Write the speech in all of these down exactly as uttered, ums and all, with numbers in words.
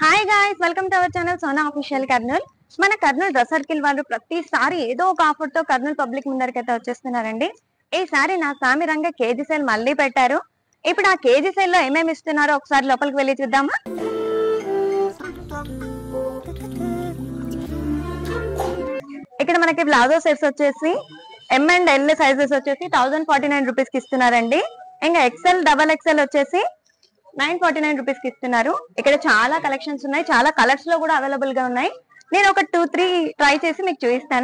Hi guys, welcome to our channel Sona official Kurnool. మన Kurnool dress circle వాళ్ళు ప్రతిసారి ఏదో ఒక ఆఫర్ తో కర్నూల్ పబ్లిక్ ముందరికైతే వచ్చేస్తున్నారండి. ఈసారి నా సామి రంగ కేజీ సేల్ మళ్ళీ పెట్టారు. ఇప్పుడు ఆ కేజీ సేల్ లో ఏమేమి ఇస్తున్నారో ఒకసారి లోపలికి వెళ్ళి చూద్దామా. ఇక్కడ మనకి ప్లాజో సెట్స్ వచ్చేసి ఎం అండ్ ఎల్ సైజెస్ వచ్చేసి థౌసండ్ ఫార్టీ నైన్ రూపీస్ కి ఇస్తున్నారండి. ఇంకా ఎక్సెల్ డబల్ ఎక్సెల్ వచ్చేసి నైన్ ఫార్టీ నైన్ రూపీస్ కి ఇస్తున్నారు. ఇక్కడ చాలా కలెక్షన్స్ ఉన్నాయి, చాలా కలర్స్ లో కూడా అవైలబుల్ గా ఉన్నాయి. నేను ఒక టూ త్రీ ట్రై చేసి మీకు చూపిస్తాను.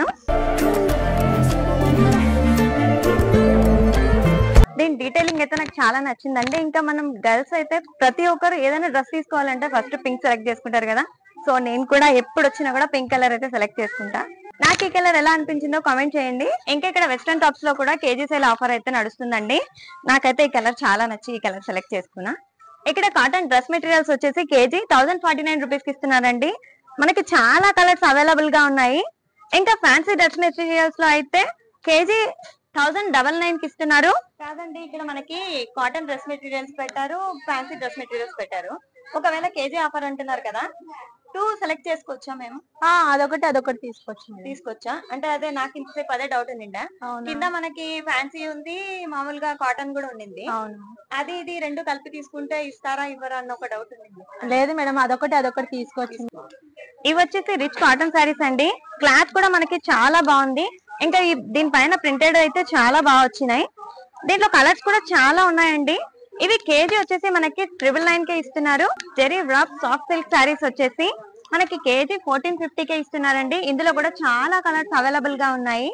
దీని డీటెయిలింగ్ అయితే నాకు చాలా నచ్చిందండి. ఇంకా మనం గర్ల్స్ అయితే ప్రతి ఒక్కరు ఏదైనా డ్రెస్ తీసుకోవాలంటే ఫస్ట్ పింక్ సెలెక్ట్ చేసుకుంటారు కదా. సో నేను కూడా ఎప్పుడు వచ్చినా కూడా పింక్ కలర్ అయితే సెలెక్ట్ చేసుకుంటా. నాకు ఈ కలర్ ఎలా అనిపించిందో కామెంట్ చేయండి. ఇంకా ఇక్కడ వెస్ట్రన్ టాప్స్ లో కూడా కేజీ సేల్ ఆఫర్ అయితే నడుస్తుందండి. నాకైతే ఈ కలర్ చాలా నచ్చి ఈ కలర్ సెలెక్ట్ చేసుకున్నా. ఇక్కడ కాటన్ డ్రెస్ మెటీరియల్స్ వచ్చేసి KG thousand forty nine rupees కి ఇస్తున్నారండి. మనకి చాలా కలర్స్ అవైలబుల్ గా ఉన్నాయి. ఇంకా ఫ్యాన్సీ డ్రెస్ మెటీరియల్స్ లో అయితే కేజీ థౌసండ్ డబల్ నైన్ కి ఇస్తున్నారు. కాదండి, ఇక్కడ మనకి కాటన్ డ్రెస్ మెటీరియల్స్ పెట్టారు, ఫ్యాన్సీ డ్రెస్ మెటీరియల్స్ పెట్టారు. ఒకవేళ కేజీ ఆఫర్ అంటున్నారు కదా, టూ సెలెక్ట్ చేసుకోవచ్చా మేము? అదొకటి అదొకటి తీసుకోవచ్చు. తీసుకోవచ్చా అంటే అదే నాకు ఇంతసేపు అదే డౌట్ ఉండిందా. కింద మనకి ఫ్యాన్సీ ఉంది, మామూలుగా కాటన్ కూడా ఉండింది. అది ఇది రెండు కలిపి తీసుకుంటే ఇస్తారా ఇవ్వరా అన్న ఒక డౌట్ ఉండింది. లేదు మేడం, అదొకటి అదొకటి తీసుకోవచ్చు. ఇవి వచ్చేసి రిచ్ కాటన్ శారీస్ అండి. క్లాత్ కూడా మనకి చాలా బాగుంది. ఇంకా దీనిపైన ప్రింటెడ్ అయితే చాలా బాగా వచ్చినాయి. దీంట్లో కలర్స్ కూడా చాలా ఉన్నాయండి. ఇవి కేజీ వచ్చేసి మనకి ట్రిపుల్ నైన్ కే ఇస్తున్నారు. Zari wrap soft silk saris వచ్చేసి మనకి కేజీ ఫోర్టీన్ ఫిఫ్టీ కే ఇస్తున్నారండి. ఇందులో కూడా చాలా కలర్స్ అవైలబుల్ గా ఉన్నాయి.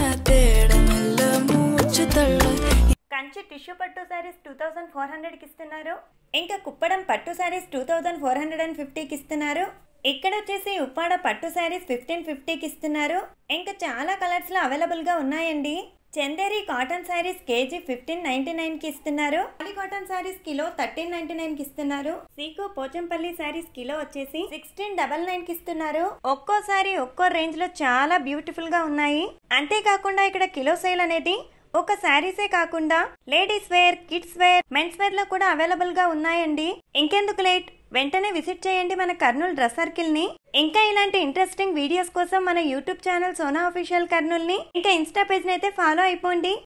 కంచి టిష్యూ పట్టు saris two thousand four hundred కి ఇస్తున్నారు. ఇంకా కుప్పడం పట్టు saris two thousand four hundred and fifty కి ఇస్తున్నారు. ఇక్కడ వచ్చేసి ఉప్పాడ పట్టు శారీస్ ఫిఫ్టీన్ ఫిఫ్టీ కి ఇస్తున్నారు. ఇంకా చాలా కలర్స్ లో అవైలబుల్ గా ఉన్నాయండి. Chanderi cotton saris KG fifteen ninety nine కి ఇస్తున్నారు. Poly cotton saris kilo thirteen ninety nine కి ఇస్తున్నారు. సీకో పోచంపల్లి శారీస్ కిలో వచ్చేసి సిక్స్టీన్ డబల్ నైన్ కి ఇస్తున్నారు. ఒక్కో సారీ ఒక్కో రేంజ్ లో చాలా బ్యూటిఫుల్ గా ఉన్నాయి. అంతేకాకుండా ఇక్కడ కిలో సేల్ అనేది ఒక శారీసే కాకుండా ladies wear, kids wear, men's wear లో కూడా అవైలబుల్ గా ఉన్నాయండి. ఇంకెందుకు లేట్, వెంటనే విజిట్ చేయండి మన కర్నూల్ డ్రెస్ సర్కిల్ ని. ఇంకా ఇలాంటి ఇంట్రెస్టింగ్ వీడియోస్ కోసం మన YouTube channel Sona official Kurnool ని, ఇంకా ఇన్స్టా పేజ్ ని అయితే ఫాలో అయిపోండి.